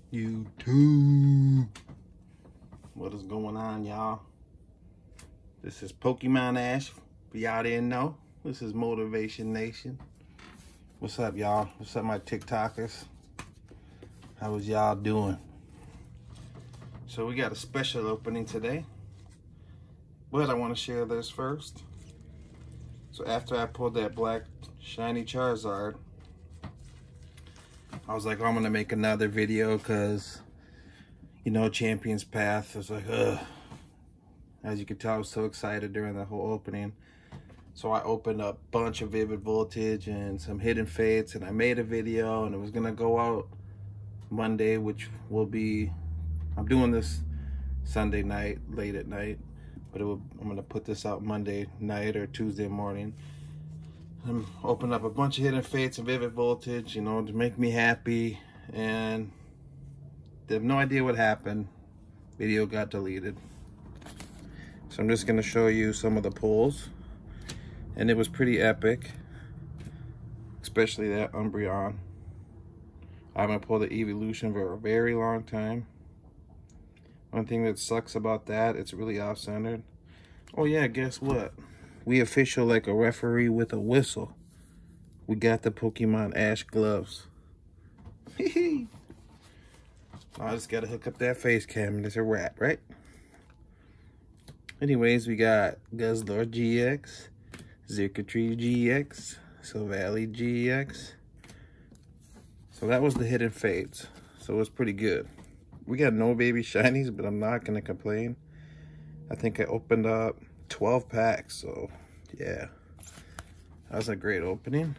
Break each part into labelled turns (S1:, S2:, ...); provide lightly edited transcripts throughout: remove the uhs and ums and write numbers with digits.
S1: YouTube. What is going on, y'all? This is Pokemon Ash. For y'all didn't know, this is Motivation Nation. What's up, y'all? What's up, my TikTokers? How was y'all doing? So we got a special opening today, but I want to share this first. So after I pulled that black shiny Charizard, I was like, oh, I'm gonna make another video because, you know, Champion's Path. I was like, ugh. As you can tell, I was so excited during the whole opening. So I opened up a bunch of Vivid Voltage and some Hidden Fates, and I made a video, and it was gonna go out Monday, which will be, I'm doing this Sunday night, late at night, but I'm gonna put this out Monday night or Tuesday morning. I'm opening up a bunch of Hidden Fates and Vivid Voltage, you know, to make me happy, and they have no idea what happened. Video got deleted. So I'm just gonna show you some of the pulls, and it was pretty epic, especially that Umbreon. I haven't pulled the Evolution for a very long time. One thing that sucks about that, it's really off-centered. Oh yeah, guess what? We official like a referee with a whistle. We got the Pokemon Ash gloves. I just gotta hook up that face cam and it's a wrap, right? Anyways, we got Guzzlord GX, Xurkitree GX, Silvally GX. So that was the Hidden Fates. So it was pretty good. We got no baby shinies, but I'm not gonna complain. I think I opened up 12 packs, so yeah, that was a great opening.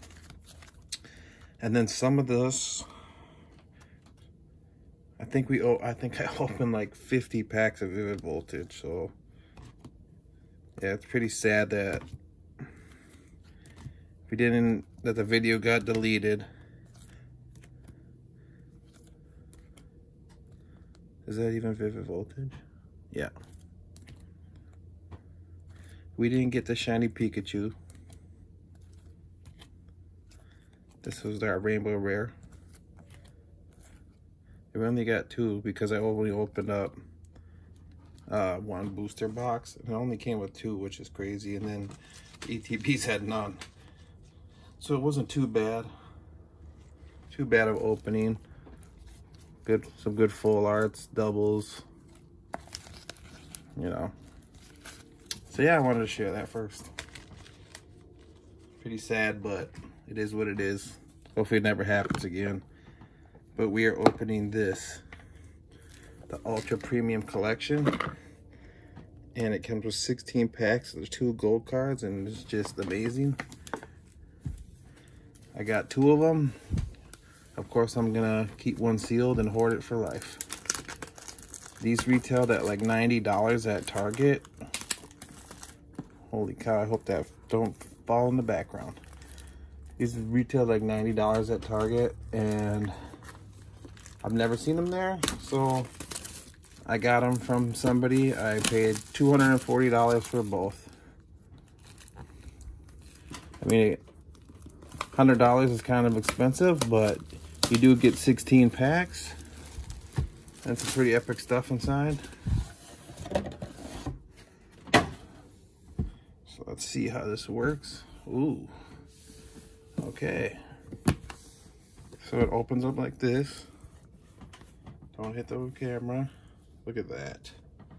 S1: And then some of this, I think I opened like 50 packs of Vivid Voltage, so yeah, it's pretty sad that that the video got deleted. Is that even Vivid Voltage? Yeah. We didn't get the shiny Pikachu. This was our Rainbow Rare. We only got 2 because I only opened up 1 booster box. It only came with 2, which is crazy. And then ETBs had none. So it wasn't too bad. Too bad of opening. Some good full arts, doubles. You know. So yeah, I wanted to share that first. Pretty sad, but it is what it is. Hopefully it never happens again. But we are opening this, the Ultra Premium Collection. And it comes with 16 packs. There's 2 gold cards, and it's just amazing. I got 2 of them. Of course, I'm gonna keep one sealed and hoard it for life. These retailed at like $90 at Target. Holy cow, I hope that don't fall in the background. These retail like $90 at Target, and I've never seen them there, so I got them from somebody. I paid $240 for both. I mean, $100 is kind of expensive, but you do get 16 packs. And some pretty epic stuff inside. Let's see how this works. Ooh. Okay. So it opens up like this. Don't hit the camera. Look at that.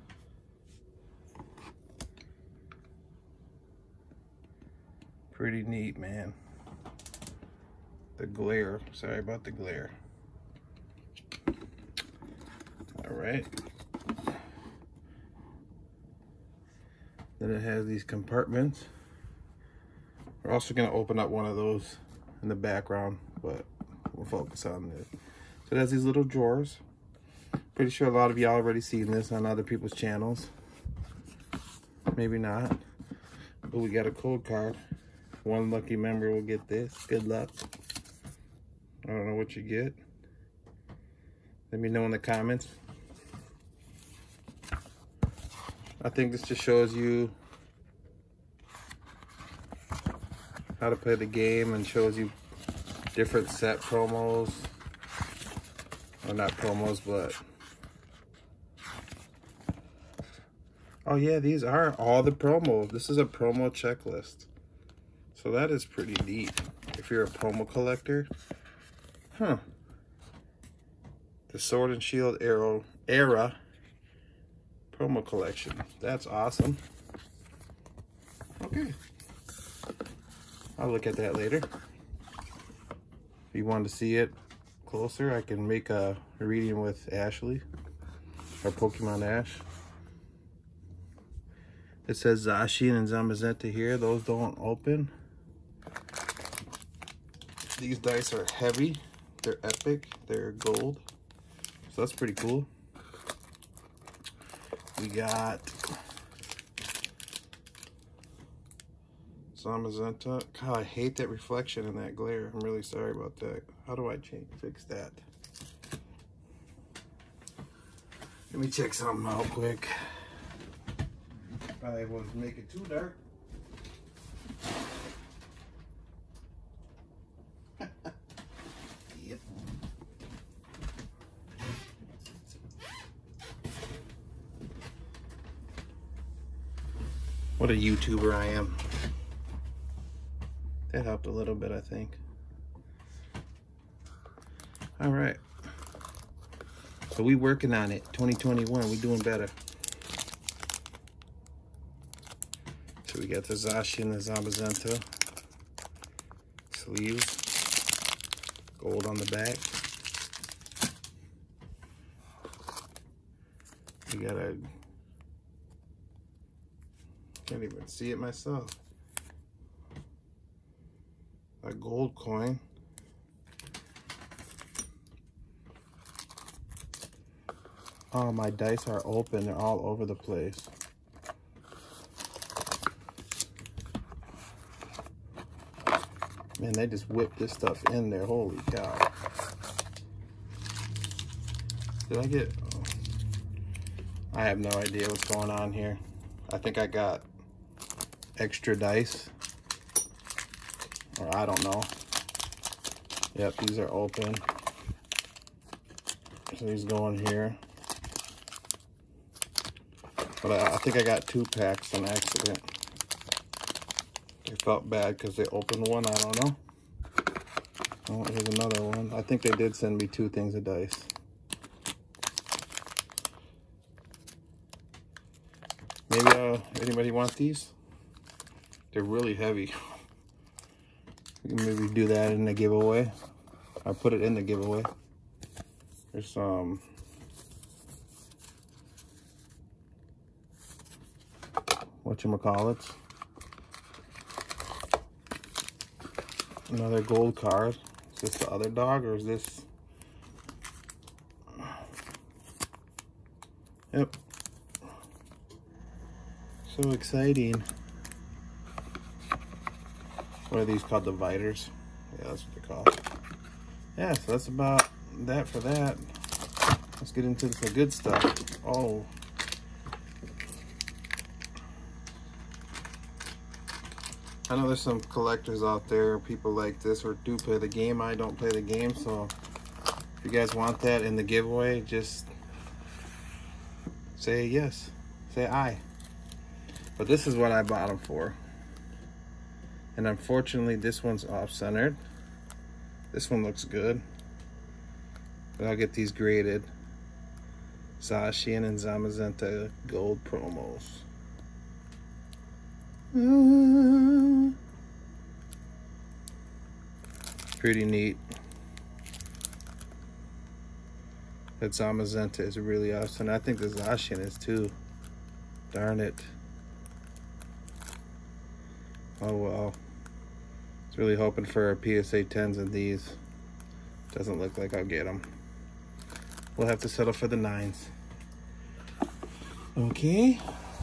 S1: Pretty neat, man. The glare. Sorry about the glare. All right. Then it has these compartments. We're also gonna open up one of those in the background, but we'll focus on this. So it has these little drawers. Pretty sure a lot of y'all already seen this on other people's channels. Maybe not. But we got a code card. One lucky member will get this. Good luck. I don't know what you get. Let me know in the comments. I think this just shows you how to play the game and shows you different set promos. Well, not promos, but... Oh yeah, these are all the promos. This is a promo checklist. So that is pretty neat. If you're a promo collector. Huh. The Sword and Shield era promo collection. That's awesome. Okay. I'll look at that later. If you want to see it closer, I can make a reading with Ashley. Or Pokemon Ash. It says Zacian and Zamazenta here. Those don't open. These dice are heavy. They're epic. They're gold. So that's pretty cool. We got Zamazenta. God, I hate that reflection and that glare. I'm really sorry about that. How do I fix that? Let me check something out quick. Probably won't make it too dark. Yep. What a YouTuber I am. That helped a little bit, I think. All right. So we working on it. 2021, we doing better. So we got the Zacian and the Zamazenta sleeves, gold on the back. We got a, can't even see it myself, a gold coin. Oh, my dice are open, they're all over the place. Man, they just whipped this stuff in there. Holy cow. Did I get... Oh. I have no idea what's going on here. I think I got extra dice. Or I don't know. Yep, these are open. So these go in here. But I think I got 2 packs on accident. They felt bad because they opened one. I don't know. Oh, here's another one. I think they did send me 2 things of dice. Maybe anybody want these? They're really heavy. We can maybe do that in the giveaway. I put it in the giveaway. There's some whatchamacallits. Another gold card. Is this the other dog or is this? Yep. So exciting. What are these called? Dividers? Yeah, that's what they're called. Yeah, so that's about that for that. Let's get into the good stuff. Oh. I know there's some collectors out there, people like this, or do play the game. I don't play the game, so if you guys want that in the giveaway, just say yes. Say aye. But this is what I bought them for. And unfortunately, this one's off-centered. This one looks good. But I'll get these graded. Zacian and Zamazenta gold promos. Pretty neat. That Zamazenta is really awesome. I think the Zacian is too. Darn it. Oh well. I was really hoping for a PSA 10s in these. Doesn't look like I'll get them. We'll have to settle for the 9s. Okay.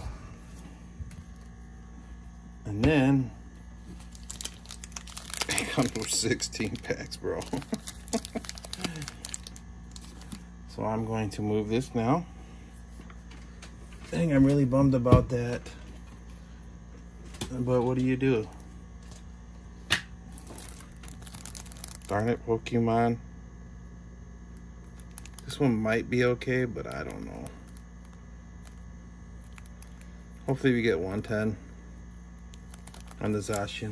S1: And then they come with 16 packs, bro. So I'm going to move this now. Dang, I'm really bummed about that. But what do you do? Darn it, Pokemon. This one might be okay, but I don't know. Hopefully we get 110 on the Zacian.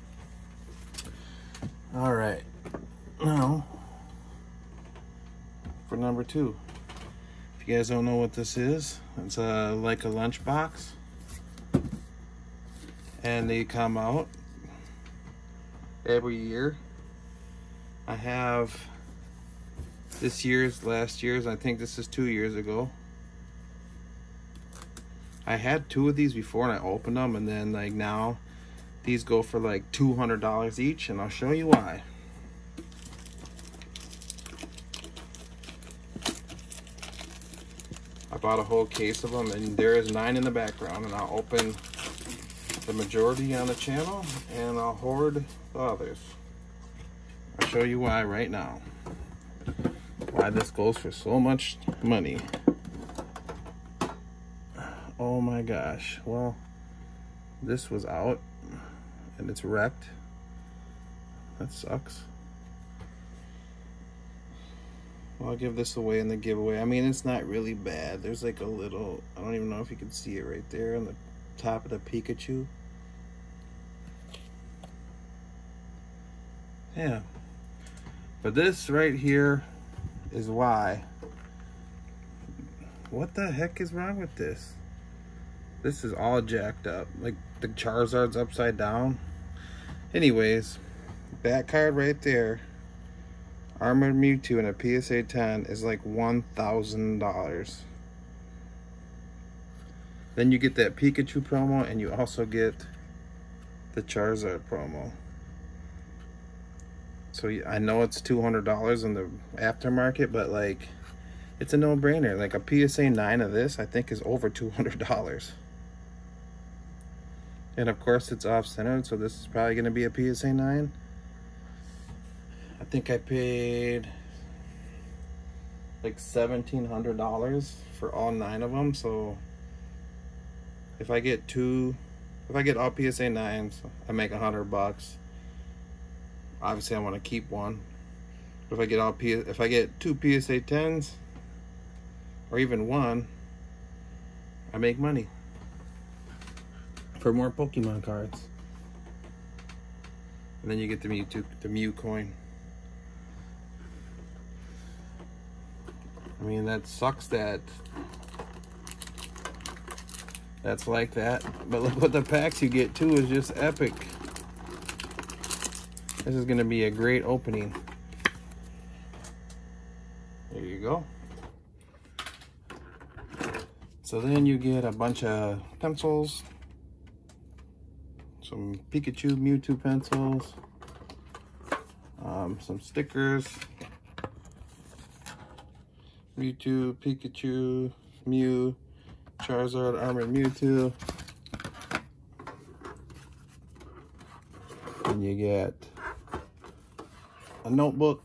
S1: All right, now for number 2. If you guys don't know what this is, it's like a lunchbox, and they come out every year. I have this year's, last year's, I think this is 2 years ago. I had 2 of these before and I opened them, and then like now these go for like $200 each, and I'll show you why. I bought a whole case of them, and there is 9 in the background, and I'll open the majority on the channel and I'll hoard the others. I'll show you why right now. Why this goes for so much money. Oh my gosh. Well, this was out and it's wrecked. That sucks. Well, I'll give this away in the giveaway. I mean, it's not really bad. There's like a little, I don't even know if you can see it right there on the top of the Pikachu. Yeah. But this right here is why. What the heck is wrong with this? This is all jacked up. Like the Charizard's upside down. Anyways, that card right there, Armored Mewtwo and a PSA 10 is like $1,000. Then you get that Pikachu promo, and you also get the Charizard promo. So I know it's $200 in the aftermarket, but like, it's a no-brainer. Like a PSA 9 of this, I think, is over $200. And of course it's off-centered, so this is probably gonna be a PSA 9. I think I paid like $1,700 for all 9 of them. So if I get all PSA 9s, I make $100. Obviously I want to keep one. But if I get 2 PSA 10s, or even 1, I make money for more Pokemon cards. And then you get the Mew coin. I mean, that sucks that that's like that. But look what the packs you get too is just epic. This is gonna be a great opening. There you go. So then you get a bunch of pencils, some Pikachu, Mewtwo pencils, some stickers, Mewtwo, Pikachu, Mew, Charizard, Armored Mewtwo. And you get a notebook.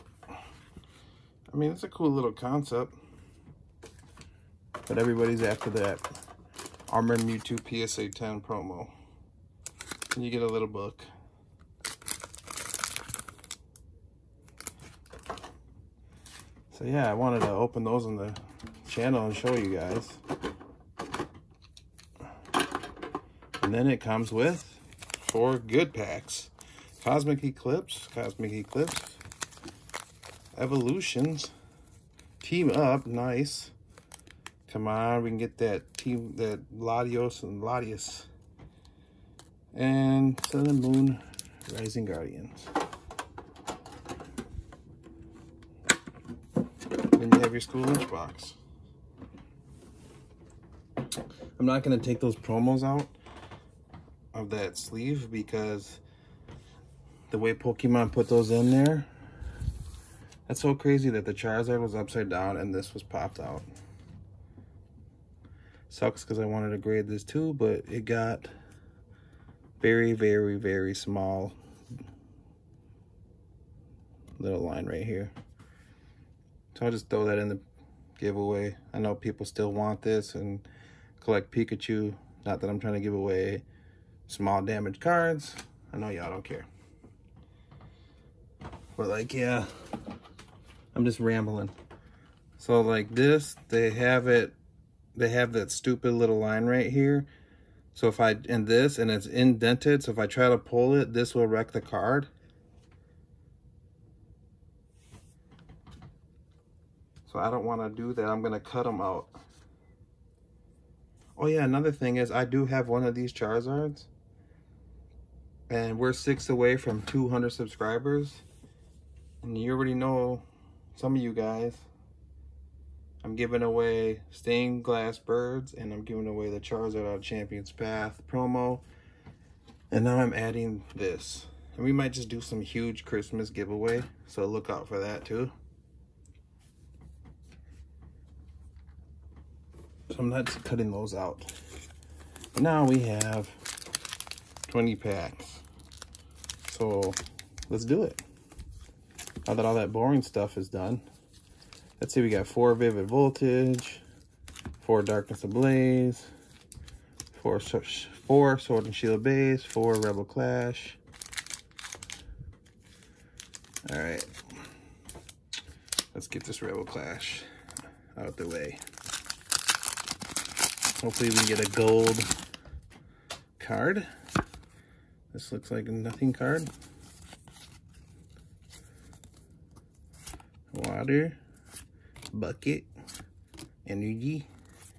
S1: I mean, it's a cool little concept, but everybody's after that Armored Mewtwo PSA 10 promo. And you get a little book. So yeah, I wanted to open those on the channel and show you guys. And then it comes with 4 good packs. Cosmic Eclipse, Evolutions, Team Up, nice. Come on, we can get that Latios and Latias. And Sun and Moon Rising Guardians. Then you have your school lunchbox. I'm not going to take those promos out of that sleeve because the way Pokemon put those in there, that's so crazy that the Charizard was upside down and this was popped out. Sucks because I wanted to grade this too, but it got very, very, very small little line right here. So I'll just throw that in the giveaway. I know people still want this and collect Pikachu. Not that I'm trying to give away small damage cards. I know y'all don't care. But like, yeah, I'm just rambling. So like this, they have that stupid little line right here. So if and it's indented, so if I try to pull it, this will wreck the card. So I don't want to do that. I'm going to cut them out. Oh yeah, another thing is I do have one of these Charizards. And we're 6 away from 200 subscribers. And you already know, some of you guys, I'm giving away stained glass birds, and I'm giving away the Charizard out of Champions Path promo. And now I'm adding this. And we might just do some huge Christmas giveaway, so look out for that too. So I'm not cutting those out. But now we have 20 packs. So let's do it. Now that all that boring stuff is done, let's see, we got 4 Vivid Voltage, 4 Darkness Ablaze, 4 Sword and Shield Base, 4 Rebel Clash. All right, let's get this Rebel Clash out the way. Hopefully we can get a gold card. This looks like a nothing card. Water, bucket, energy,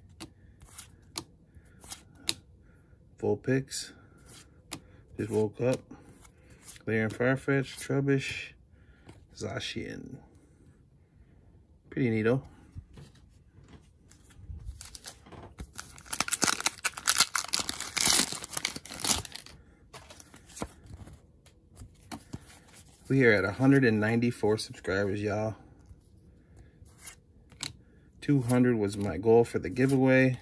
S1: Vulpix, just woke up, Galarian Farfetch, Trubbish, Zacian. Pretty neato. We are at 194 subscribers, y'all. 200 was my goal for the giveaway.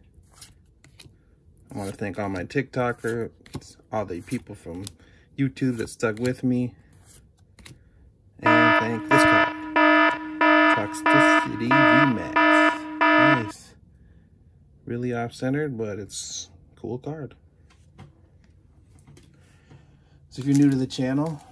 S1: I want to thank all my TikTokers, all the people from YouTube that stuck with me. And thank this card, Toxicity VMAX. Nice. Really off-centered, but it's a cool card. So if you're new to the channel,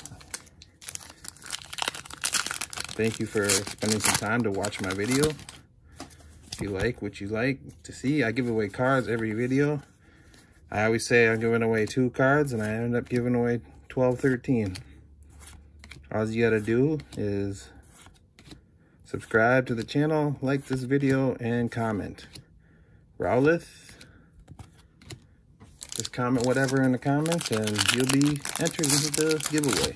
S1: thank you for spending some time to watch my video. If you like what you like to see, I give away cards every video. I always say I'm giving away 2 cards, and I end up giving away 12, 13. All you gotta do is subscribe to the channel, like this video, and comment. Rowlith, just comment whatever in the comments, and you'll be entered into the giveaway.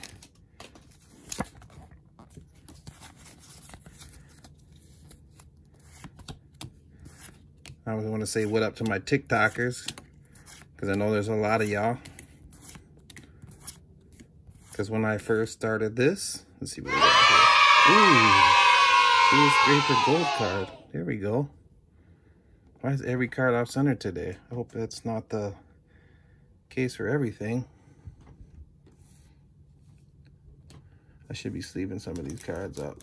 S1: I want to say what up to my TikTokers, because I know there's a lot of y'all. Because when I first started this, let's see what we got here. Ooh, Scraper Gold card. There we go. Why is every card off-center today? I hope that's not the case for everything. I should be sleeving some of these cards up.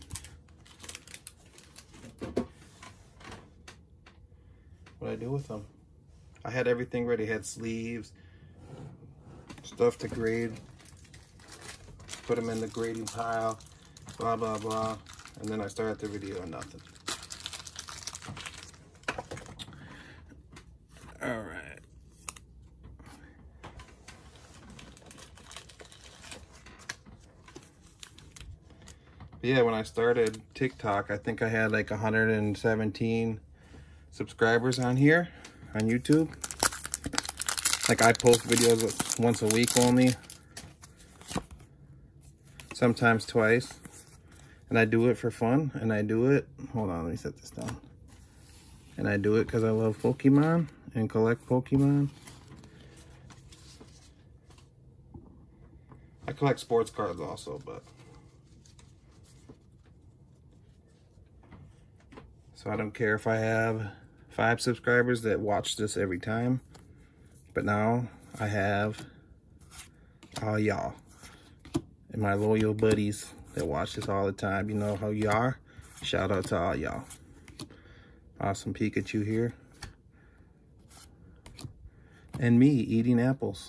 S1: What I do with them? I had everything ready. I had sleeves, stuff to grade, put them in the grading pile, blah blah blah, and then I started the video and nothing. All right. But yeah, when I started TikTok, I think I had like 117 subscribers on here on YouTube. Like, I post videos once a week only, sometimes twice, and I do it for fun. And I do it, hold on, let me set this down. And I do it because I love Pokemon and collect Pokemon. I collect sports cards also, but so I don't care if I have 5 subscribers that watch this every time, but now I have all y'all and my loyal buddies that watch this all the time. You know how you are. Shout out to all y'all. Awesome Pikachu here. And me eating apples.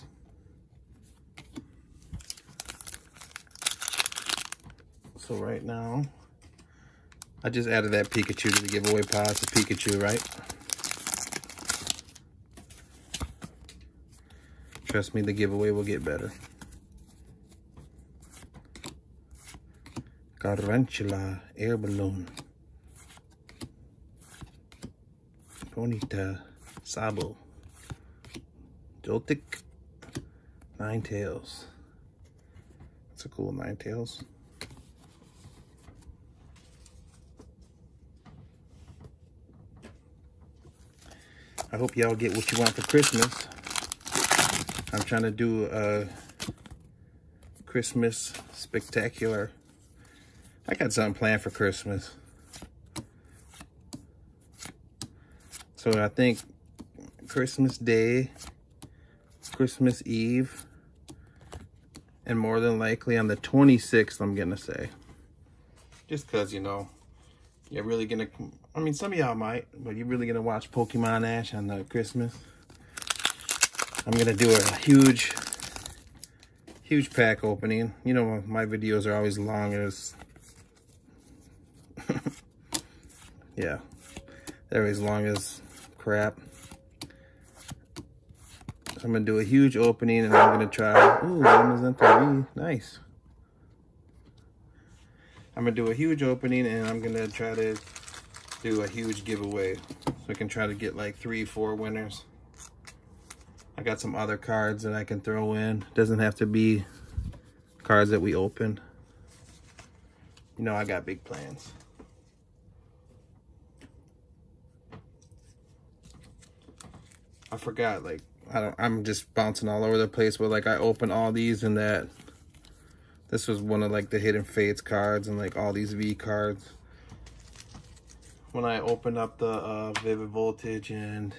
S1: So right now, I just added that Pikachu to the giveaway pile. It's a Pikachu, right? Trust me, the giveaway will get better. Garantula air balloon. Ponyta Sabo. Joltik Ninetales. That's a cool Ninetales. I hope y'all get what you want for Christmas. I'm trying to do a Christmas spectacular. I got something planned for Christmas. So I think Christmas Day, Christmas Eve, and more than likely on the 26th, I'm gonna say. Just cause, you know, you're really gonna, I mean, some of y'all might, but you're really gonna watch Pokemon Ash on Christmas. I'm gonna do a huge pack opening. You know, my videos are always long as, yeah, they're always long as crap. So I'm gonna do a huge opening, and I'm gonna try, ooh, Amazon V, nice. I'm gonna do a huge opening, and I'm gonna try to do a huge giveaway. So I can try to get like 3-4 winners. I got some other cards that I can throw in. Doesn't have to be cards that we opened. You know, I got big plans. I forgot, like, I'm just bouncing all over the place, but like I opened all these, and that this was one of like the Hidden Fates cards, and like all these V cards. When I opened up the Vivid Voltage and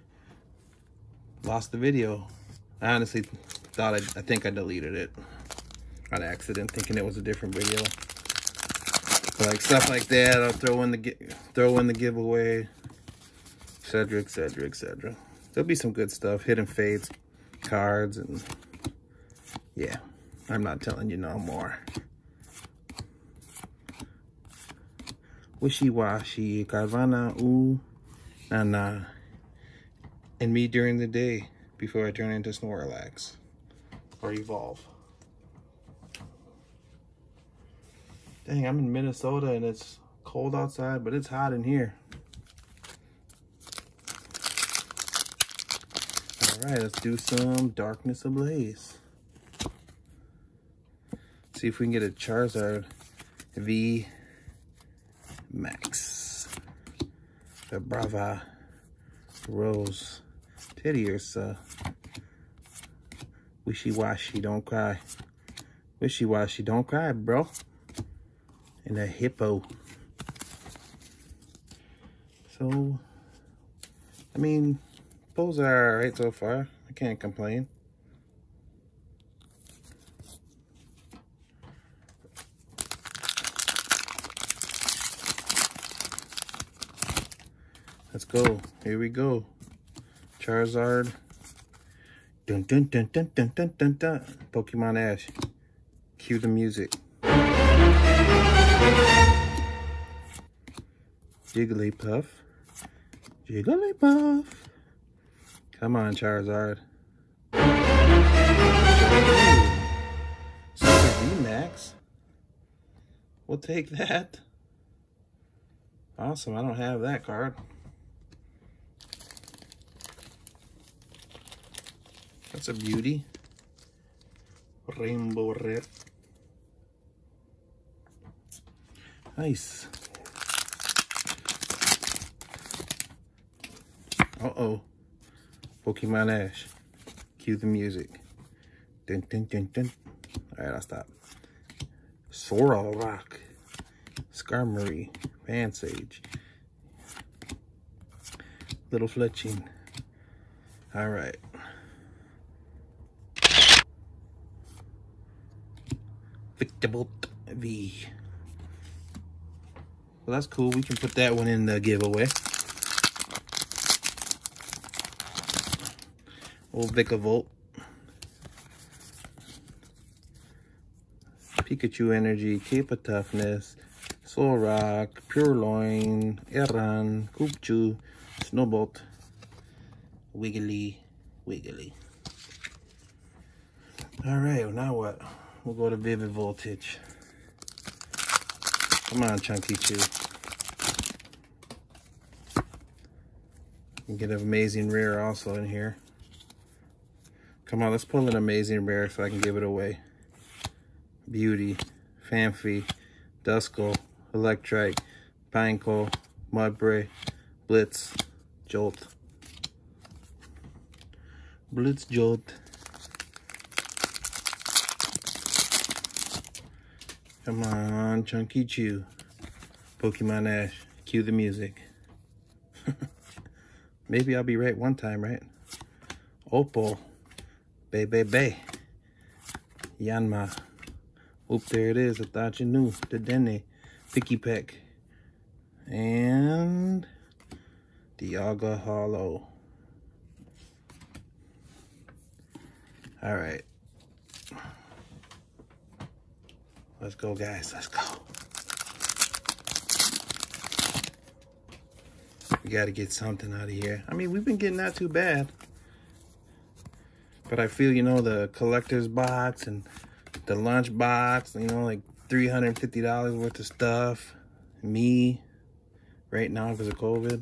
S1: lost the video, I honestly thought I think I deleted it on accident, thinking it was a different video. But like stuff like that, I'll throw in the giveaway, etc., etc., etc. There'll be some good stuff, Hidden Fates cards, and yeah, I'm not telling you no more. Wishy-washy, Carvanha, ooh, nah. And me during the day before I turn into Snorlax or evolve. Dang, I'm in Minnesota and it's cold outside, but it's hot in here. All right, let's do some Darkness Ablaze. See if we can get a Charizard V Max. The Brava Rose. Teddiursa. Wishy-washy, don't cry. Wishy-washy, don't cry, bro. And a Hippo. So, I mean, those are alright so far. I can't complain. Let's go. Here we go. Charizard. Dun dun dun dun dun dun dun dun. Pokemon Ash. Cue the music. Jigglypuff. Jigglypuff. Come on, Charizard. Super VMAX. We'll take that. Awesome. I don't have that card. That's a beauty. Rainbow Red. Nice. Uh-oh. Pokemon Ash. Cue the music. Dun dun dun dun. Alright, I'll stop. Sorrel Skarmory. Pansage. Little Fletching. Alright. Victorbolt V. Well, that's cool. We can put that one in the giveaway. Old Vikavolt. Pikachu Energy, Cape of Toughness, Solrock, Purloin, Eran, Kupchu, Snowbolt, Wiggly. Alright, well now what? We'll go to Vivid Voltage. Come on, Chunky Chew. You get an amazing rare also in here. Come on, let's pull an amazing rare so I can give it away. Beauty, Fanfi, Duskull, Electrike, Pineco, Mudbray, Blitz, Jolt. Blitz, Jolt. Come on, Chunky Chew. Pokemon Ash, cue the music. Maybe I'll be right one time, right? Opal, Bay. Yanma. Oop, there it is. I thought you knew. The Dene, Picky Peck, and Dialga Hollow. All right. Let's go, guys. Let's go. We got to get something out of here. I mean, we've been getting not too bad. But I feel, you know, the collector's box and the lunch box, you know, like $350 worth of stuff. Me, right now because of COVID.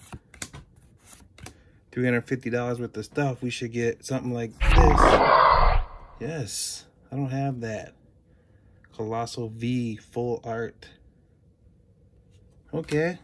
S1: $350 worth of stuff. We should get something like this. Yes, I don't have that. Colossal V full art. Okay.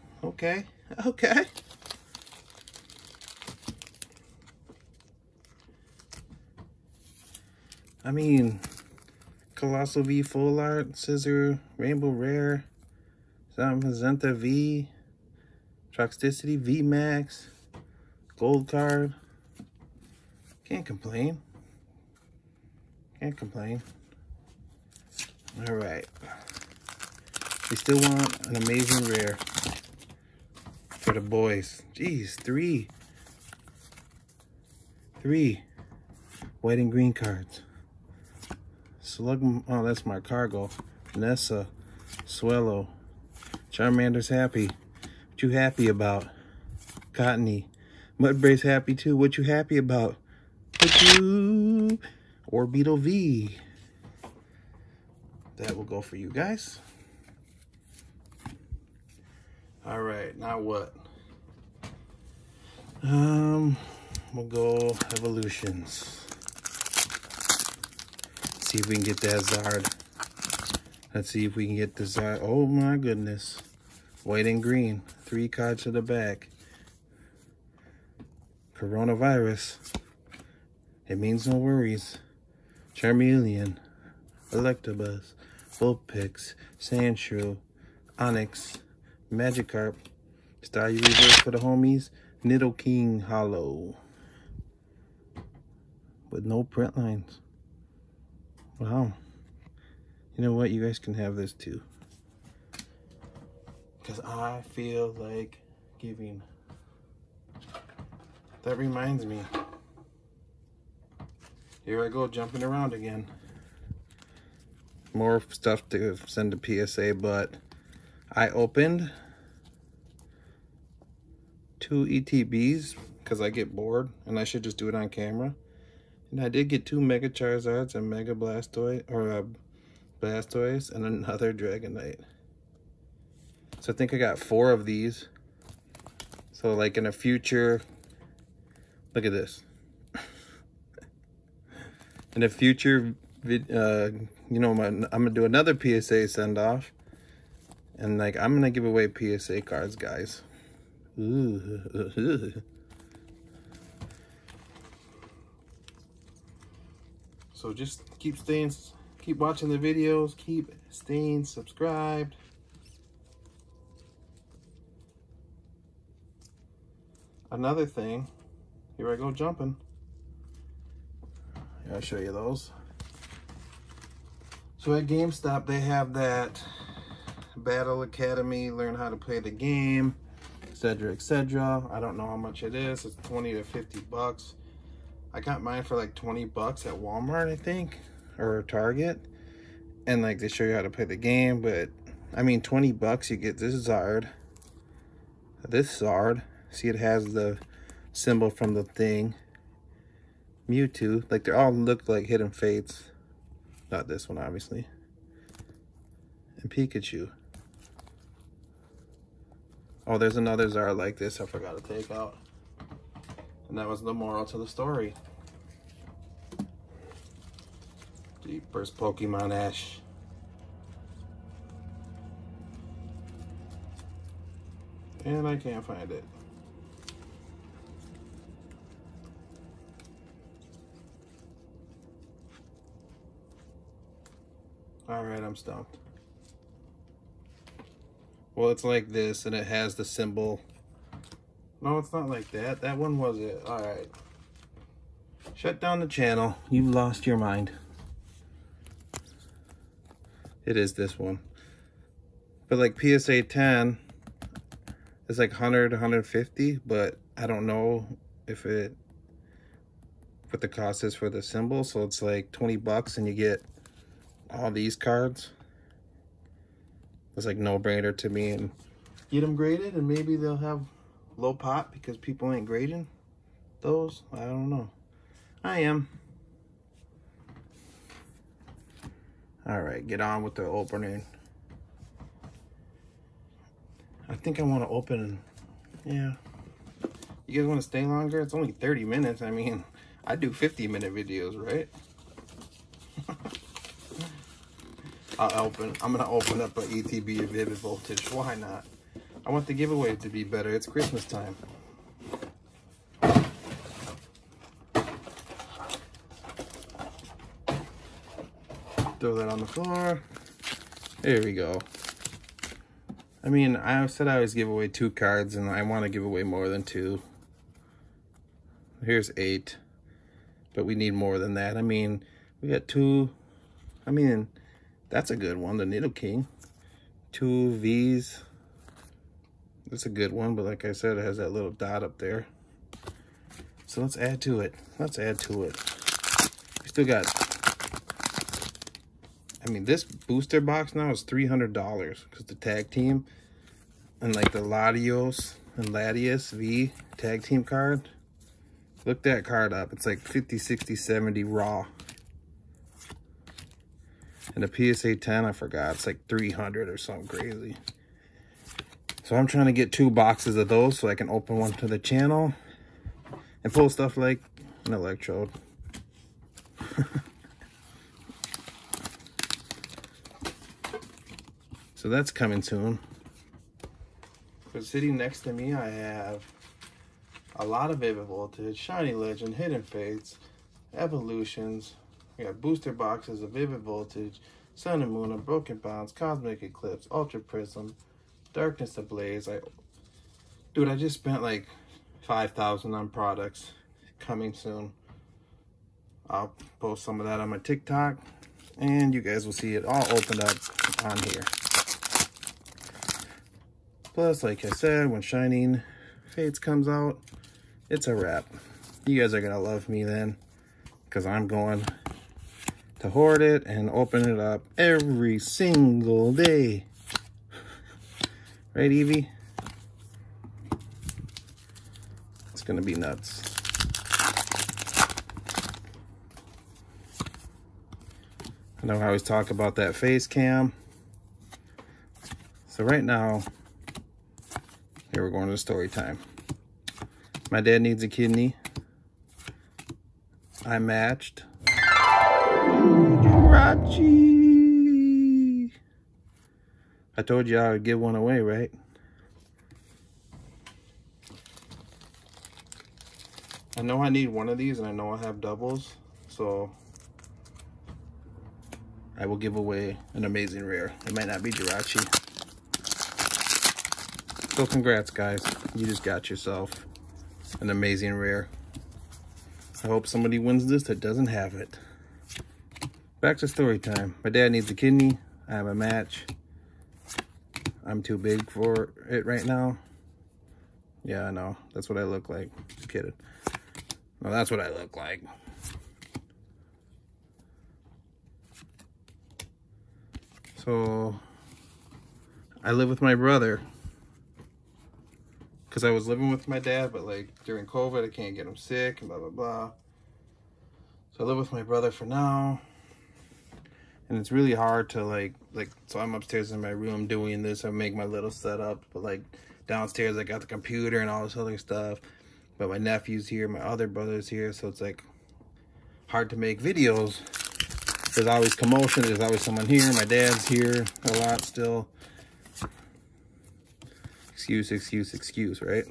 S1: I mean, Colossal V full art, Scissor, Rainbow Rare, Magenta V, Troxticity, V Max, Gold card. Can't complain. All right. We still want an amazing rare for the boys. Jeez, three white and green cards. Slug, oh, that's my cargo. Nessa, Swellow, Charmander's happy. What you happy about? Cottony, Mudbray's happy too. What you happy about? What you? Orbeetle V. That will go for you guys. All right, now what? We'll go Evolutions. See if we can get that Zard. Let's see if we can get the Zard. Oh my goodness. White and green. 3 cards to the back. Coronavirus. It means no worries. Charmeleon. Electabuzz. Vulpix. Sandshrew. Onyx. Magikarp. Staryu Reverse for the homies. Nidoking Hollow. With no print lines. Wow. You know what? You guys can have this too. Because I feel like giving. That reminds me. Here I go, jumping around again. More stuff to send to PSA, but I opened 2 ETBs because I get bored and I should just do it on camera. And I did get 2 Mega Charizards and Mega Blastoise, or Blastoise, and another Dragonite. So I think I got 4 of these. So like in a future, look at this. In a future, you know, I'm gonna do another PSA send off, and like I'm gonna give away PSA cards, guys. Ooh. So just keep watching the videos, keep staying subscribed. Another thing, here I go jumping. I'll show you those. So at GameStop, they have that Battle Academy, learn how to play the game, etc., etc. I don't know how much it is. It's 20 to 50 bucks. I got mine for like 20 bucks at Walmart, I think, or Target. And like they show you how to play the game, but I mean, 20 bucks, you get this Zard. This Zard. See, it has the symbol from the thing. Mewtwo. Like, they all look like Hidden Fates. Not this one, obviously. And Pikachu. Oh, there's another Zard like this I forgot to take out. And that was the moral to the story. Jeepers, Pokemon Ash. And I can't find it. Alright, I'm stumped. Well, it's like this, and it has the symbol. No, it's not like that. That one was it. Alright. Shut down the channel. You lost your mind. It is this one. But like PSA 10, it's like 100, 150, but I don't know if it, what the cost is for the symbol. So it's like 20 bucks and you get all these cards. It's like no brainer to me, and get them graded and maybe they'll have low pop because people ain't grading those. I don't know. I am. All right, get on with the opening. I think I want to open, yeah. You guys want to stay longer? It's only 30 minutes. I mean, I do 50-minute videos, right? I'm gonna open up an ETB Vivid Voltage. Why not? I want the giveaway to be better. It's Christmas time. Throw that on the floor. There we go. I mean, I said I always give away 2 cards, and I want to give away more than 2. Here's 8, but we need more than that. I mean, we got 2. I mean, that's a good one, the Nidoking. 2 V's. That's a good one, but like I said, it has that little dot up there. So let's add to it. Let's add to it. We still got, I mean, this booster box now is $300 because the tag team and like the Latios and Latias V tag team card. Look that card up. It's like 50, 60, 70 raw. And the PSA 10, I forgot, it's like 300 or something crazy. So I'm trying to get 2 boxes of those so I can open one to the channel and pull stuff like an electrode. So that's coming soon. But sitting next to me, I have a lot of Vivid Voltage, Shiny Legend, Hidden Fates, Evolutions. We got booster boxes of Vivid Voltage, Sun and Moon, Broken Bounce, Cosmic Eclipse, Ultra Prism, Darkness Ablaze. Dude, I just spent like $5,000 on products. Coming soon. I'll post some of that on my TikTok, and you guys will see it all opened up on here. Plus, like I said, when Shining Fates comes out, it's a wrap. You guys are gonna love me then, because I'm going to hoard it and open it up every single day. Right, Evie? It's gonna be nuts. I know I always talk about that face cam. So right now, here we're going to story time. My dad needs a kidney. I matched. Jirachi! I told you I would give one away, right? I know I need one of these, and I know I have doubles, so I will give away an amazing rare. It might not be Jirachi. So congrats, guys. You just got yourself an amazing rare. I hope somebody wins this that doesn't have it. Back to story time. My dad needs a kidney. I have a match. I'm too big for it right now. Yeah, I know. That's what I look like. Just kidding. No, that's what I look like. So I live with my brother. Because I was living with my dad, but like during COVID, I can't get him sick and blah, blah, blah. So I live with my brother for now. And it's really hard to like, so I'm upstairs in my room doing this. I make my little setup, but like downstairs, I got the computer and all this other stuff. But my nephew's here, my other brother's here. So it's like hard to make videos. There's always commotion. There's always someone here. My dad's here a lot still. Excuse, right?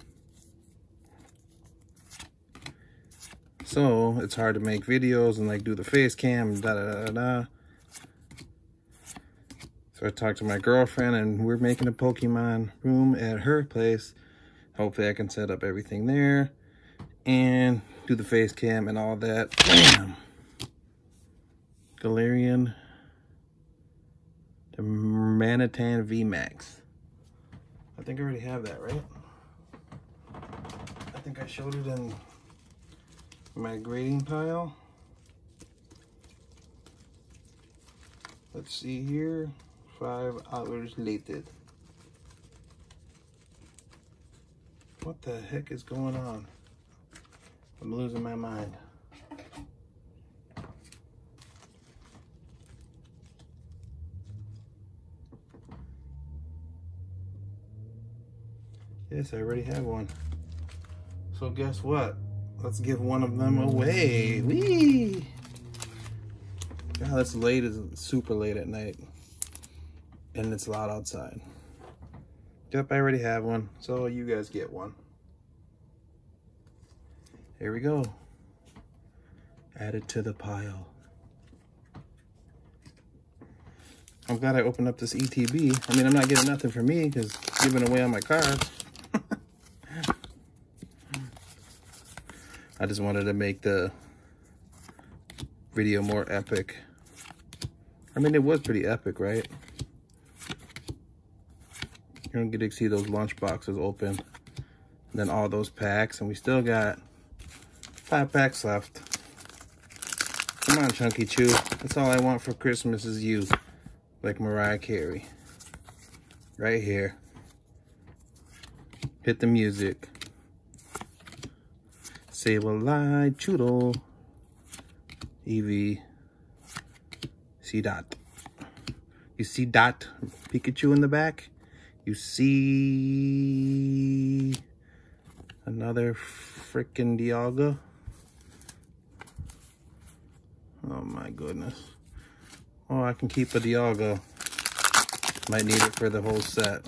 S1: So it's hard to make videos and like do the face cam, da. So I talked to my girlfriend and we're making a Pokemon room at her place. Hopefully I can set up everything there and do the face cam and all that. Bam! Galarian, the Manitan VMAX. I think I already have that, right? I think I showed it in my grading pile. Let's see here. 5 hours later. What the heck is going on? I'm losing my mind. Yes, I already have one. So guess what? Let's give one of them away. Whee! God, it's late. It's super late at night. And it's loud outside. Yep, I already have one. So you guys get one. Here we go. Add it to the pile. I'm glad I opened up this ETB. I mean, I'm not getting nothing for me because giving away all my cards. I just wanted to make the video more epic. I mean, it was pretty epic, right? You're gonna get to see those lunch boxes open. And then all those packs, and we still got 5 packs left. Come on, Chunky Chew. That's all I want for Christmas is you. Like Mariah Carey. Right here. Hit the music. Sableye, Choodle, Eevee, C-Dot. You see Dot Pikachu in the back? You see another freaking Dialga. Oh my goodness. Oh, I can keep a Dialga. Might need it for the whole set.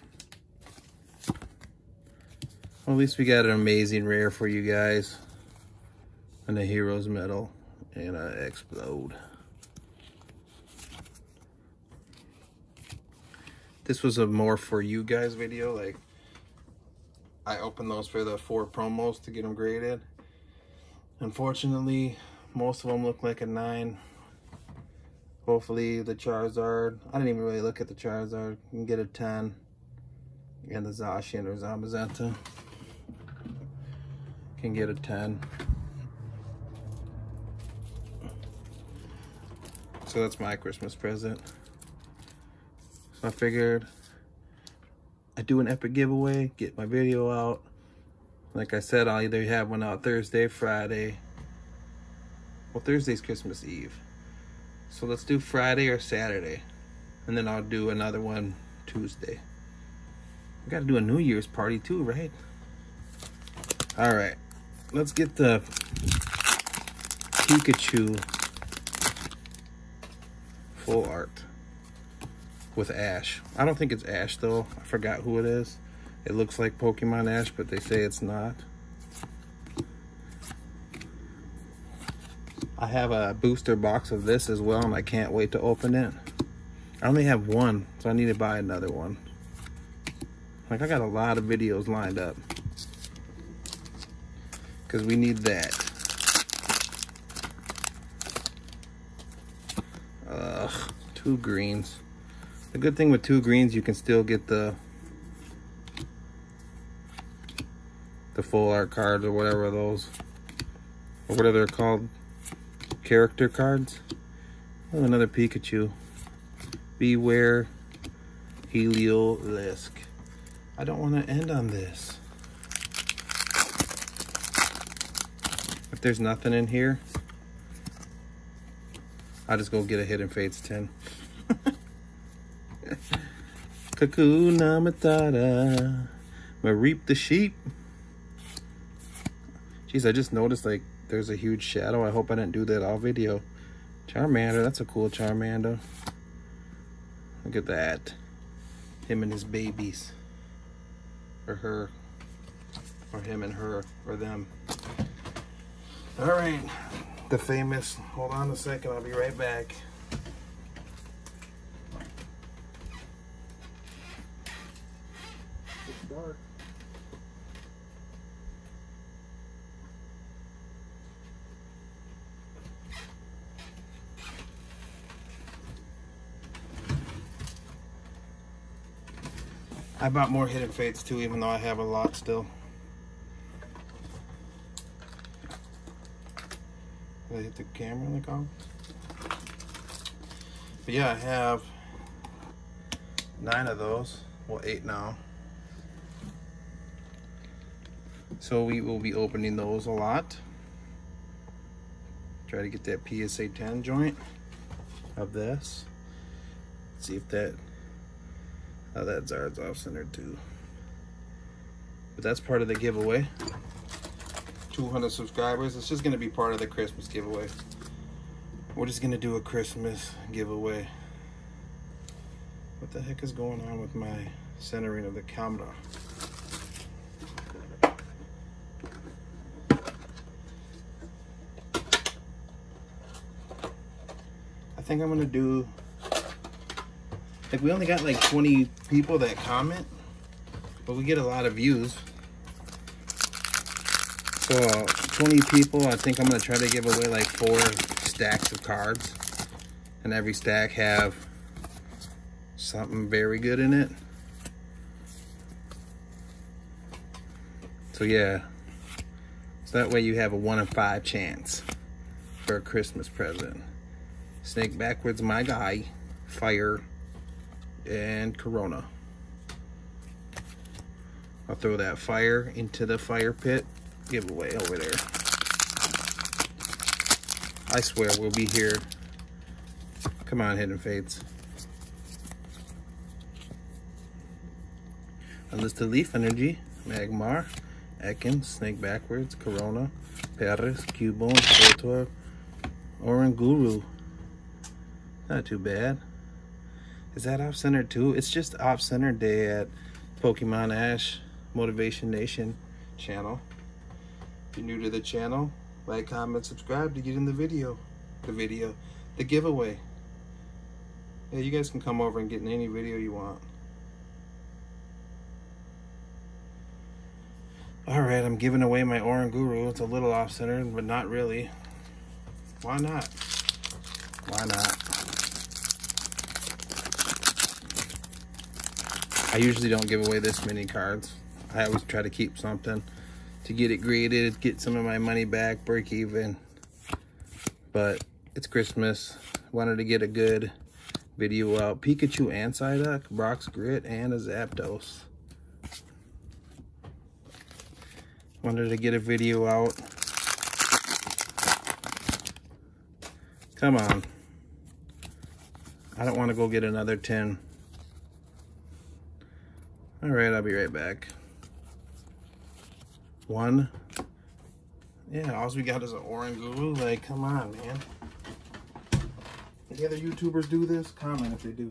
S1: Well, at least we got an amazing rare for you guys. And a Hero's Medal. And a Explode. This was a more for you guys video. Like, I opened those for the 4 promos to get them graded. Unfortunately, most of them look like a 9. Hopefully the Charizard, I didn't even really look at the Charizard, can get a 10. And the Zacian or Zamazenta can get a 10. So that's my Christmas present. So I figured I'd do an epic giveaway, get my video out. Like I said, I'll either have one out Thursday, Friday. Well, Thursday's Christmas Eve. So let's do Friday or Saturday. And then I'll do another one Tuesday. We gotta do a New Year's party too, right? All right, let's get the Pikachu full art with Ash. I don't think it's Ash though. I forgot who it is. It looks like Pokemon Ash, but they say it's not. I have a booster box of this as well, and I can't wait to open it. I only have one, so I need to buy another one. Like, I got a lot of videos lined up. Because we need that. Ugh, 2 greens. The good thing with 2 greens, you can still get the full art cards or whatever those, or whatever they're called, character cards. Oh, another Pikachu. Beware. Heliolisk. I don't want to end on this. If there's nothing in here, I'll just go get a Hidden Fates tin. Kakuna Matata. Reap the sheep. Jeez, I just noticed like there's a huge shadow. I hope I didn't do that all video. Charmander, that's a cool Charmander. Look at that. Him and his babies. Or her. Or him and her. Or them. Alright. The famous, hold on a second, I'll be right back. It's dark. I bought more Hidden Fates too, even though I have a lot still. Did I hit the camera like all? But yeah, I have 9 of those. Well, 8 now. So we will be opening those a lot. Try to get that PSA 10 joint of this. See if that, oh, that Zard's off center too. But that's part of the giveaway. 200 subscribers. It's just gonna be part of the Christmas giveaway. We're just gonna do a Christmas giveaway. What the heck is going on with my centering of the camera? I think I'm gonna do, like, we only got like 20 people that comment, but we get a lot of views. So 20 people, I think I'm gonna try to give away like 4 stacks of cards, and every stack have something very good in it. So yeah, so that way you have a 1 in 5 chance for a Christmas present. Snake Backwards, my guy, Fire, and Corona. I'll throw that Fire into the fire pit giveaway over there. I swear we'll be here. Come on, Hidden Fates. Unlisted Leaf Energy, Magmar, Ekans, Snake Backwards, Corona, Paris, Cubone, Voltorb, Oranguru. Not too bad. Is that off-center too? It's just off-center day at Pokemon Ash Motivation Nation channel. If you're new to the channel, like, comment, subscribe to get in the giveaway. Yeah, you guys can come over and get in any video you want. Alright, I'm giving away my Oranguru. It's a little off-center, but not really. Why not? Why not? I usually don't give away this many cards. I always try to keep something to get it graded, get some of my money back, break even. But it's Christmas. Wanted to get a good video out. Pikachu and Psyduck, Brock's Grit, and a Zapdos. Wanted to get a video out. Come on. I don't want to go get another 10. Alright, I'll be right back. 1. Yeah, all we got is an Oranguru. Like, come on, man. Any other YouTubers do this? Comment if they do.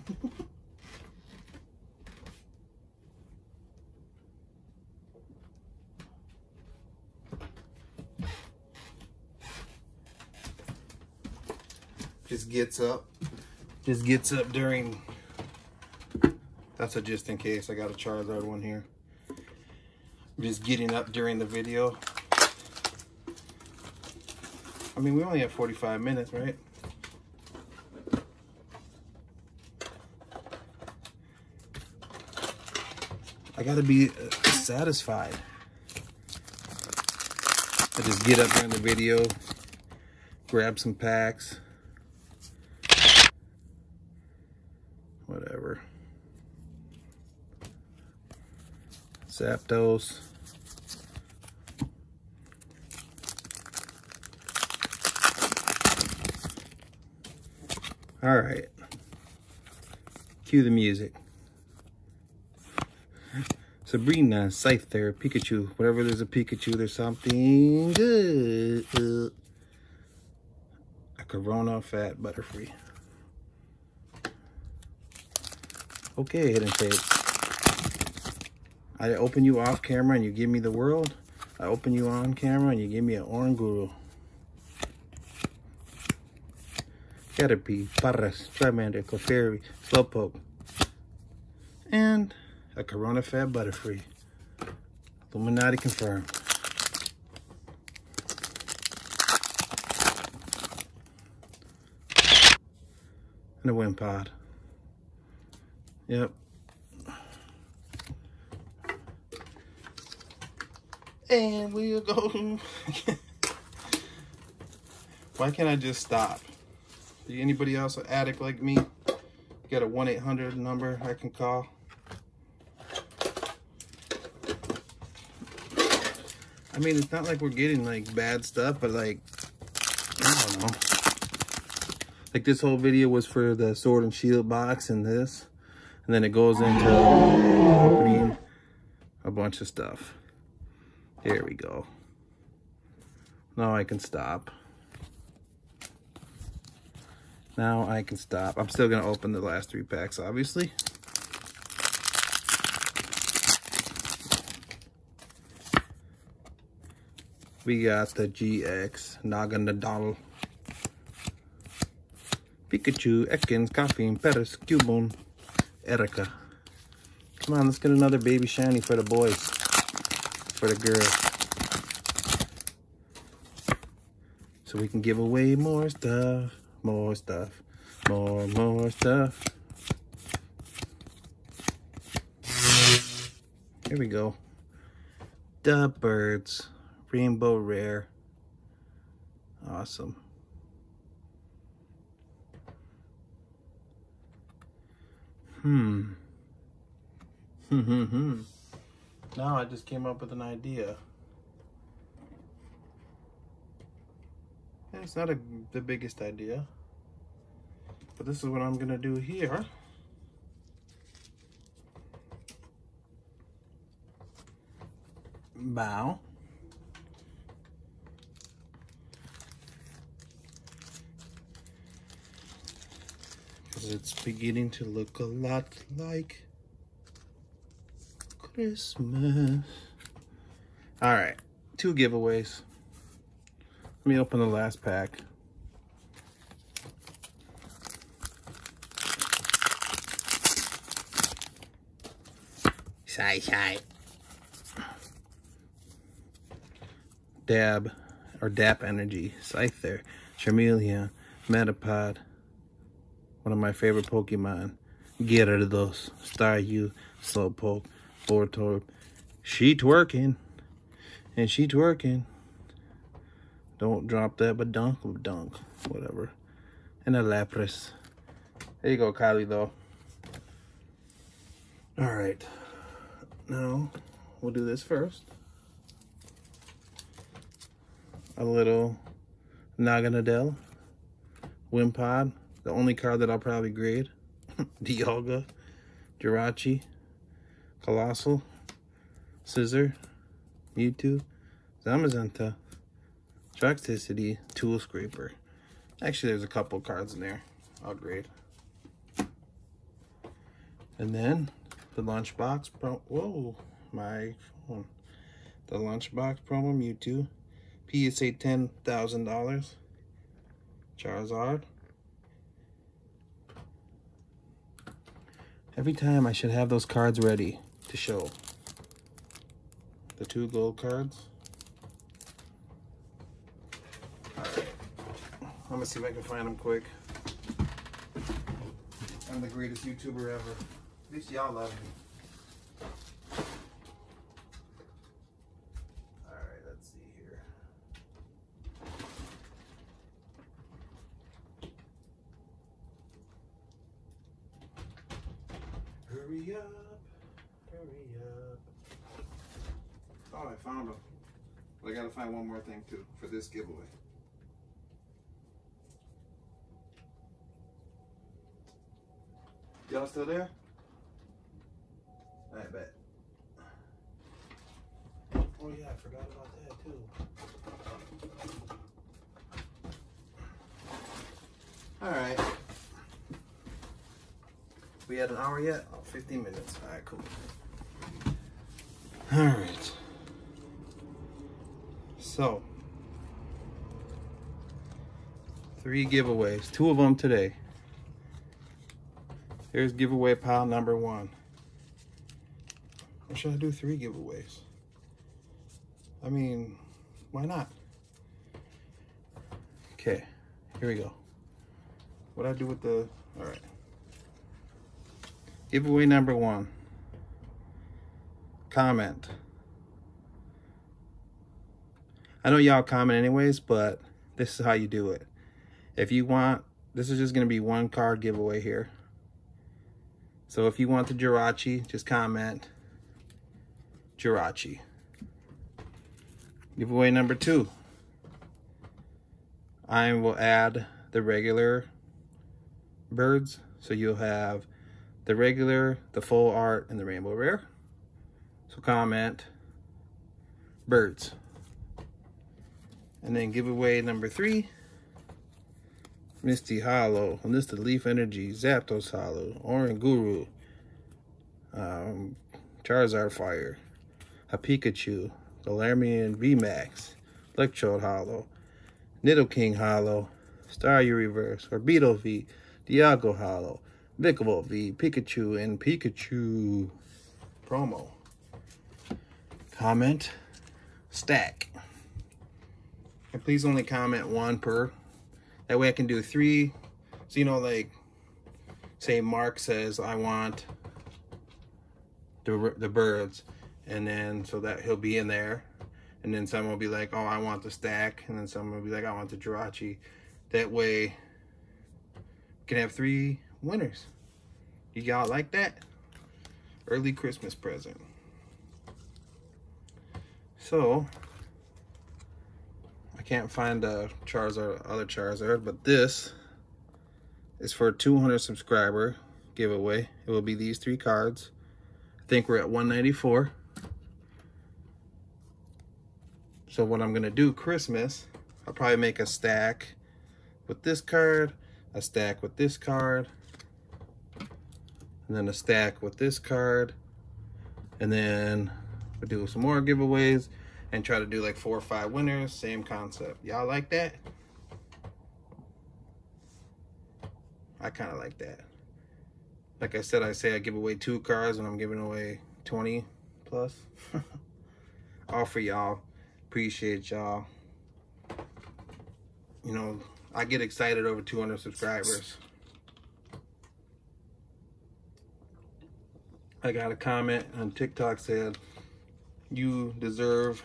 S1: Just gets up during, that's a just in case. I got a Charizard one here. Just getting up during the video. I mean, we only have 45 minutes, right? I gotta be satisfied. I just get up during the video, grab some packs, whatever. Zapdos. All right. Cue the music. Sabrina, Scyther, Pikachu. Whatever there's a Pikachu, there's something good. A Corona Fat Butterfree. Okay, Hidden Tapes. I open you off camera and you give me the world. I open you on camera and you give me an Oranguru. Caterpie, Paras, Charmander, Clefairy, Slowpoke, and a Corona Fat Butterfree. Illuminati confirmed. And a Wimpod. Yep. And we'll go. Why can't I just stop? Anybody else an addict like me? You got a 1-800 number I can call? I mean, it's not like we're getting like bad stuff, but like, I don't know. Like this whole video was for the Sword and Shield box and this. And then it goes into opening a bunch of stuff. There we go. Now I can stop. Now I can stop. I'm still gonna open the last 3 packs, obviously. We got the GX, Naganadal, Pikachu, Ekans, Koffing, Paras, Cubone, Erica. Come on, let's get another baby shiny for the boys. For the girls. So we can give away more stuff. More stuff. More stuff. Here we go. The Birds. Rainbow Rare. Awesome. Now I just came up with an idea. It's not the biggest idea, but this is what I'm gonna do here. Bow. Because it's beginning to look a lot like Christmas. All right, 2 giveaways. Let me open the last pack. Shy. Dab, or DAP Energy, Scyther, Charmeleon, Metapod, one of my favorite Pokemon, Gyarados, Staryu, Slowpoke, Voltorb. She twerking, and she twerking. Don't drop that, but dunk, whatever. And a Lapras. There you go, Kylie, though. All right. Now, we'll do this first. A little Naganadel, Wimpod, the only card that I'll probably grade. Dialga, Jirachi, Colossal, Scizor, Mewtwo, Zamazenta, Toxicity, Tool Scraper. Actually, there's a couple cards in there I'll grade. And then the Lunchbox Pro. Whoa, my phone. The Lunchbox promo Mewtwo. PSA $10,000. Charizard. Every time I should have those cards ready to show. The 2 gold cards. Alright. I'm gonna see if I can find them quick. I'm the greatest YouTuber ever. At least y'all love me. Alright, let's see here. Hurry up, hurry up. found them. But I gotta find one more thing too for this giveaway. Y'all still there? I bet. Oh yeah, I forgot about that too. All right. We had an hour yet? Oh, 15 minutes. All right, cool. All right. So, 3 giveaways. 2 of them today. Here's giveaway pile number 1. Or should I do 3 giveaways? I mean, why not? Okay, here we go. What I do with the, all right. Giveaway number 1. Comment. I know y'all comment anyways, but this is how you do it. If you want, this is just gonna be 1 card giveaway here. So if you want the Jirachi, just comment Jirachi. Giveaway number 2. I will add the regular birds. So you'll have the regular, the full art, and the rainbow rare. So comment birds. And then giveaway number 3. Misty Hollow, Mr. Leaf Energy, Zapdos Hollow, Oranguru, Charizard Fire, a Pikachu, Galarian VMAX, Electrode Hollow, Nidoking Hollow, Staryu Reverse, Orbeetle V, Dialga Hollow, Vikavolt V, Pikachu, and Pikachu promo. Comment stack. And please only comment 1 per. That way I can do 3. So, you know, like, say Mark says, I want the birds. And then, so that he'll be in there. And then someone will be like, oh, I want the stack. And then someone will be like, I want the Jirachi. That way, we can have 3 winners. Y'all like that? Early Christmas present. So, I can't find a Charizard, other Charizard, but this is for a 200 subscriber giveaway. It will be these 3 cards. I think we're at 194. So what I'm gonna do Christmas, I'll probably make a stack with this card, a stack with this card, and then a stack with this card, and then we'll do some more giveaways and try to do like 4 or 5 winners. Same concept. Y'all like that? I kind of like that. Like I said, I say I give away 2 cards and I'm giving away 20 plus. All for y'all. Appreciate y'all. You know, I get excited over 200 subscribers. I got a comment on TikTok said, you deserve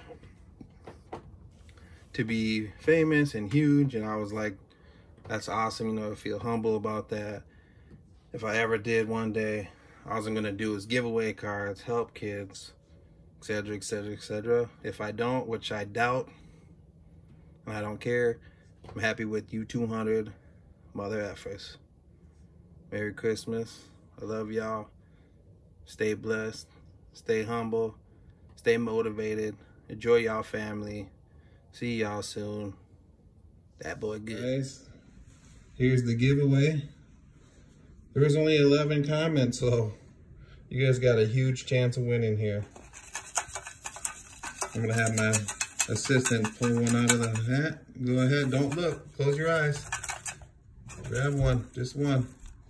S1: to be famous and huge. And I was like, that's awesome. You know, I feel humble about that. If I ever did one day, all I'm gonna do is give away cards, help kids, etc., etc., etc. If I don't, which I doubt, and I don't care, I'm happy with you 200 mother effers. Merry Christmas. I love y'all. Stay blessed, stay humble, stay motivated, enjoy y'all family. See y'all soon. That boy good. Guys, here's the giveaway. There was only 11 comments, so you guys got a huge chance of winning here. I'm gonna have my assistant pull one out of the hat. Go ahead, don't look, close your eyes. Grab one, just one.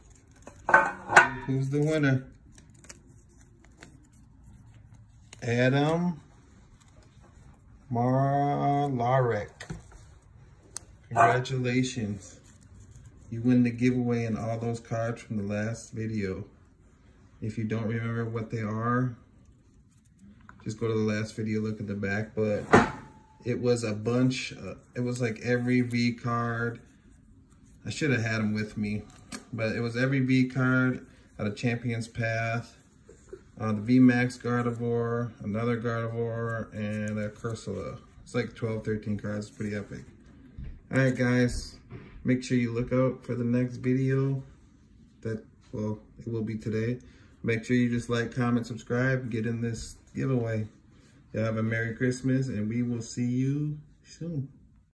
S1: Who's the winner? Adam Malarek. Congratulations. You win the giveaway and all those cards from the last video. If you don't remember what they are, just go to the last video, look at the back. But it was a bunch, it was like every V card. I should have had them with me, but it was every V card out of Champions Path. The VMAX Gardevoir, another Gardevoir, and a Cursula. It's like 12, 13 cards. It's pretty epic. Alright guys, make sure you look out for the next video. Well, it will be today. Make sure you just like, comment, subscribe, get in this giveaway. Y'all have a Merry Christmas, and we will see you soon.